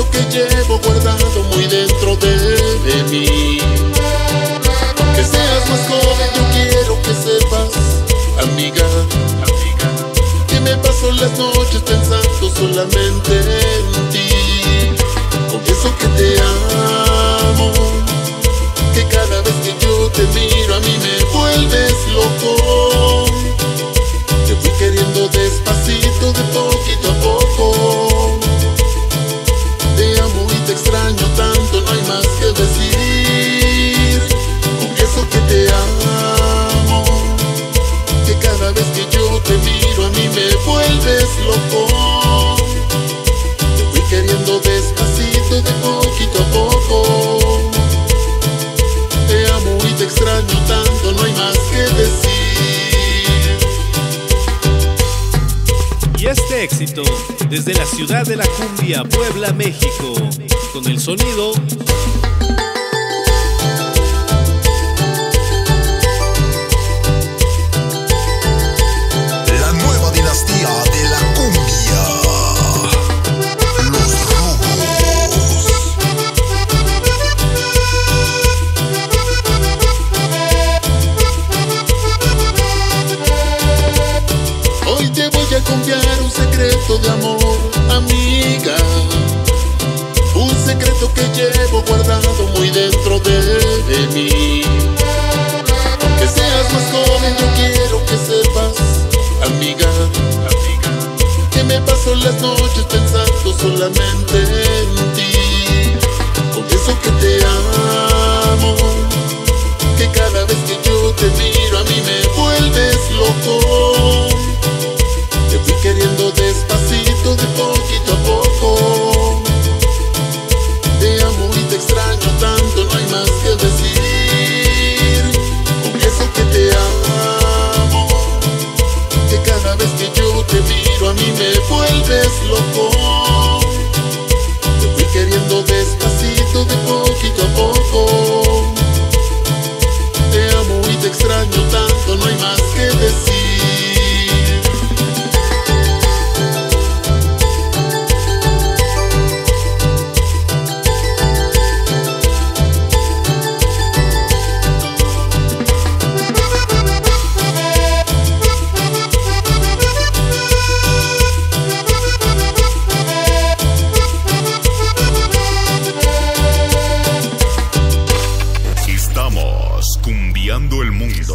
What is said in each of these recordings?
secreto que llevo guardado muy dentro de mí. Aunque seas más joven, yo quiero que sepas, amiga, que me paso las noches pensando solamente en ti. Confieso que te amo, que cada vez que yo te miro a mí me vuelves loco. Te fui queriendo despacito, de poquito a poco. Te amo y te extraño tanto, no hay más que decir. Confieso que te amo, que cada vez que yo te miro a mí me vuelves loco. Te fui queriendo despacito, de poquito a poco. Te amo y te extraño tanto, no hay más que decir. Y este éxito desde la ciudad de la cumbia, Puebla, México, con el sonido la nueva dinastía de la cumbia, Los Rojos. Hoy te voy a confiar un secreto de amor, amiga. Un secreto que llevo guardado muy dentro de mí. Aunque seas más joven, yo quiero que sepas, amiga, que me paso las noches pensando solamente en ti. Confieso que te amo, que cada vez que yo te miro a mí me vuelves loco. Te fui queriendo despacito, de poquito a poco. Te amo y te extraño tanto, no hay más que decir. Confieso que te amo, que cada vez que yo te miro a mí me vuelves loco. Te fui queriendo despacito, de poquito a poco. Te amo y te extraño tanto, no hay más que decir. Estamos cumbiando el mundo.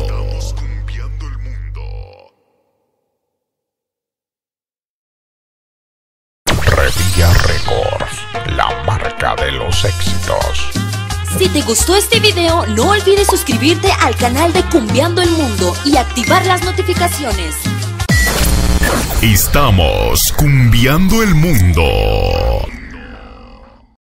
Revilla Records, la marca de los éxitos. Si te gustó este video, no olvides suscribirte al canal de Cumbiando el Mundo y activar las notificaciones. Estamos cumbiando el mundo.